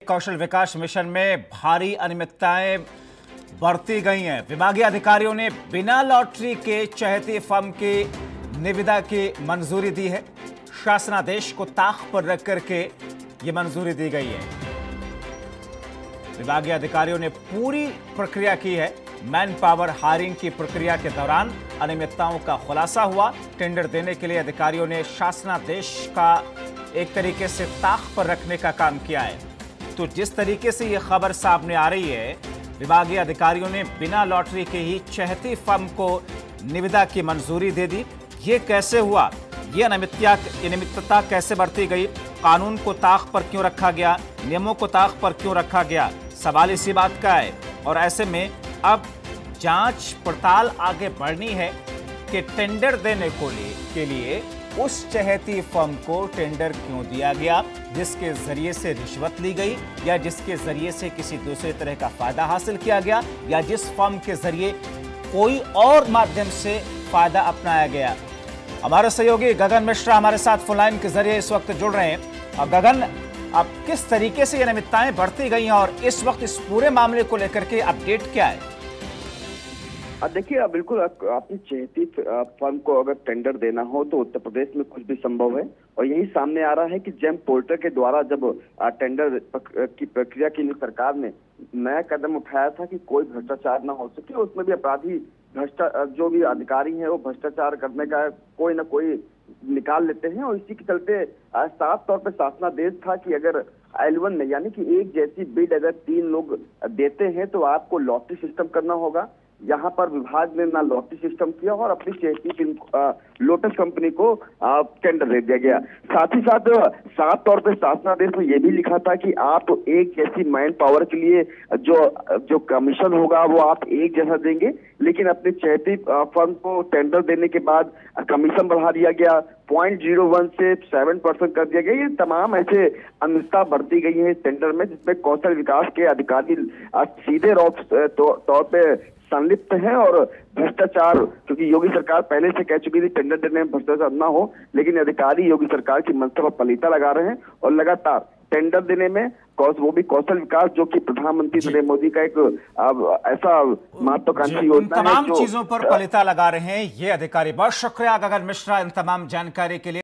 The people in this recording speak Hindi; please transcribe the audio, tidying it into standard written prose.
कौशल विकास मिशन में भारी अनियमितताएं बढ़ती गई हैं। विभागीय अधिकारियों ने बिना लॉटरी के चहेती फर्म की निविदा की मंजूरी दी है। शासनादेश को ताक पर रख करके ये मंजूरी दी गई है। विभागीय अधिकारियों ने पूरी प्रक्रिया की है। मैन पावर हायरिंग की प्रक्रिया के दौरान अनियमितताओं का खुलासा हुआ। टेंडर देने के लिए अधिकारियों ने शासनादेश का एक तरीके से ताक पर रखने का काम किया है। तो जिस तरीके से यह खबर सामने आ रही है, विभागीय अधिकारियों ने बिना लॉटरी के ही चहेती फर्म को निविदा की मंजूरी दे दी। ये कैसे हुआ? ये अनियमितता कैसे बढ़ती गई? कानून को ताक पर क्यों रखा गया? नियमों को ताक पर क्यों रखा गया? सवाल इसी बात का है। और ऐसे में अब जांच पड़ताल आगे बढ़नी है कि टेंडर देने के लिए उस चहेती फर्म को टेंडर क्यों दिया गया, जिसके जरिए से रिश्वत ली गई या जिसके जरिए से किसी दूसरे तरह का फायदा हासिल किया गया या जिस फर्म के जरिए कोई और माध्यम से फायदा अपनाया गया। हमारे सहयोगी गगन मिश्रा हमारे साथ फोन लाइन के जरिए इस वक्त जुड़ रहे हैं। और गगन, अब किस तरीके से ये अनियमितताएं बढ़ती गई हैं और इस वक्त इस पूरे मामले को लेकर के अपडेट क्या है? देखिए, बिल्कुल अपनी चहेती फर्म को अगर टेंडर देना हो तो उत्तर प्रदेश में कुछ भी संभव है। और यही सामने आ रहा है कि जेम पोर्टल के द्वारा जब टेंडर की प्रक्रिया के लिए सरकार ने नया कदम उठाया था कि कोई भ्रष्टाचार ना हो सके, उसमें भी अपराधी जो भी अधिकारी हैं वो भ्रष्टाचार करने का कोई ना कोई निकाल लेते हैं। और इसी के चलते साफ तौर पर शासनादेश था कि अगर L1 में यानी कि एक जैसी बिड अगर 3 लोग देते हैं तो आपको लॉटरी सिस्टम करना होगा। यहाँ पर विभाग ने ना लॉटरी सिस्टम किया और अपनी चहेती लोटस कंपनी को टेंडर दे दिया गया। साथ ही साथ साफ तौर पर शासनादेश में यह भी लिखा था कि आप एक जैसी मैन पावर के लिए जो कमीशन होगा वो आप एक जैसा देंगे, लेकिन अपनी चहेती फर्म को टेंडर देने के बाद कमीशन बढ़ा दिया गया। 0.01 से 7% कर दिया गया। ये तमाम ऐसे अनियमितता बढ़ती गई है इस टेंडर में, जिसमें कौशल विकास के अधिकारी सीधे तौर पे संलिप्त हैं। और भ्रष्टाचार, क्योंकि योगी सरकार पहले से कह चुकी थी टेंडर देने में भ्रष्टाचार ना हो, लेकिन अधिकारी योगी सरकार की मंशा पर पलीता लगा रहे हैं और लगातार टेंडर देने में वो भी कौशल विकास, जो कि प्रधानमंत्री नरेंद्र मोदी का एक ऐसा महत्वाकांक्षी योजना है, तमाम चीजों पर पलीता लगा रहे हैं ये अधिकारी। बहुत शुक्रिया गगन मिश्रा इन तमाम जानकारी के लिए।